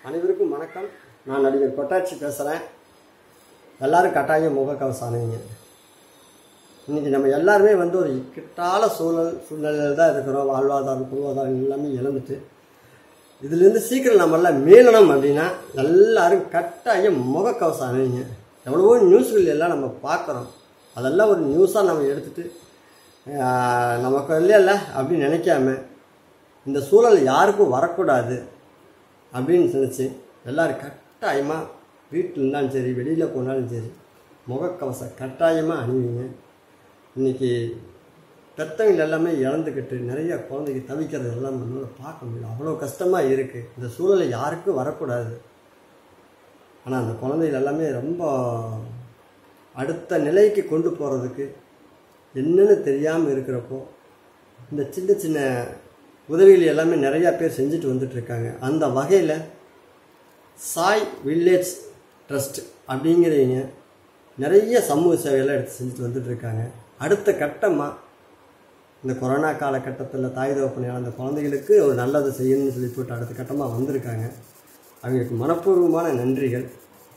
அனைவருக்கும் வணக்கம். நான் நடிகர் கொட்டாச்சி பேசுகிறேன். எல்லோரும் கட்டாயம் முகக்கவசம் அணிங்க. இன்றைக்கி நம்ம எல்லாருமே ஒரு இக்கட்டான சூழ்நிலையில் தான் இருக்கிறோம். வாழ்வாதாரம் பொருளாதாரம் எல்லாமே இழந்துட்டு இதுலேருந்து சீக்கிரம் நம்மளாம் மீளணும் அப்படின்னா எல்லோரும் கட்டாயம் முகக்கவசம் அணிங்க. எவ்வளவோ நியூஸ்கள் எல்லாம் நம்ம பார்க்குறோம். அதெல்லாம் ஒரு நியூஸாக நம்ம எடுத்துகிட்டு நமக்கு இல்லைல்ல அப்படின்னு நினைக்காம இந்த சூழல் யாருக்கும் வரக்கூடாது அப்படின்னு நினச்சி எல்லோரும் கட்டாயமாக வீட்டில் இருந்தாலும் சரி வெளியில் போனாலும் சரி முகக்கவசம் கட்டாயமாக அணிவிங்க. இன்றைக்கி பெற்றவங்க எல்லாமே இழந்துக்கிட்டு நிறைய குழந்தைக்கு தவிக்கிறது எல்லாம் நம்மளால் பார்க்க முடியல. அவ்வளோ கஷ்டமாக இருக்குது. இந்த சூழலை யாருக்கும் வரக்கூடாது. ஆனால் அந்த குழந்தைகள் எல்லாமே ரொம்ப அடுத்த நிலைக்கு கொண்டு போகிறதுக்கு என்னென்னு தெரியாமல் இருக்கிறப்போ இந்த சின்ன சின்ன உதவிகள் எல்லாமே நிறையா பேர் செஞ்சுட்டு வந்துட்டுருக்காங்க. அந்த வகையில் சாய் வில்லேஜ் ட்ரஸ்ட் அப்படிங்கிறவங்க நிறைய சமூக சேவையெல்லாம் எடுத்து செஞ்சுட்டு வந்துட்டுருக்காங்க. அடுத்த கட்டமாக இந்த கொரோனா காலகட்டத்தில் தாய் தகப்பனை அந்த குழந்தைகளுக்கு ஒரு நல்லது செய்யணும்னு சொல்லி போட்டு அடுத்த கட்டமாக வந்திருக்காங்க. அவங்களுக்கு மனப்பூர்வமான நன்றிகள்.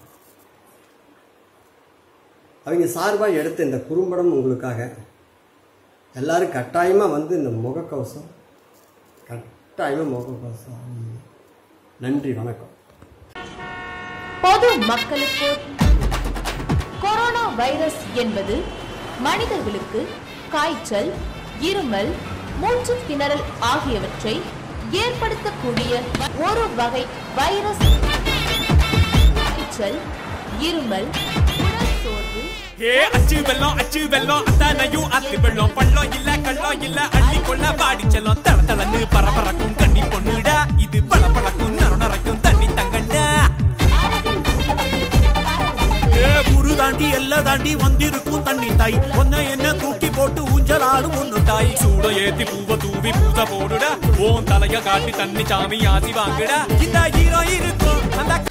அவங்க சார்பாக எடுத்த இந்த குறும்படம் உங்களுக்காக. எல்லோரும் கட்டாயமாக இந்த முகக்கவசம் கட்டாயமாக முகக்கவசம். நன்றி, வணக்கம். பொது மக்களுக்கு கொரோனா வைரஸ் என்பது மனிதர்களுக்கு காய்ச்சல், இருமல், மூச்சு திணறல் ஆகியவற்றை ஏற்படுத்தக்கூடிய ஒரு வகை வைரஸ். காய்ச்சல், இருமல், உடல் சோர்வு, அச்சு வெள்ளம் அத்தனையும் அத்து வெள்ளம், பள்ளம் இல்ல கள்ளம் இல்ல அள்ளி கொள்ள பாடி செல்லும். தள தளன்னு பரபரக்கும் கண்ணி பொண்ணுடா, இது பளபளக்கும் நரநரைக்கும் தண்ணி தங்கண்டா. குரு தாண்டி எல்ல தாண்டி வந்திருக்கும் தண்ணி தாய், ஒன்ன என்ன தூக்கி போட்டு ஊஞ்சலாடும் ஒண்ணு தாய். சூட ஏத்தி பூவ தூவி பூச போடுடா, ஓன் தலைய காட்டி தண்ணி சாமி ஆசி வாங்குடா. இந்த ஹீரோ இருக்கும் அந்த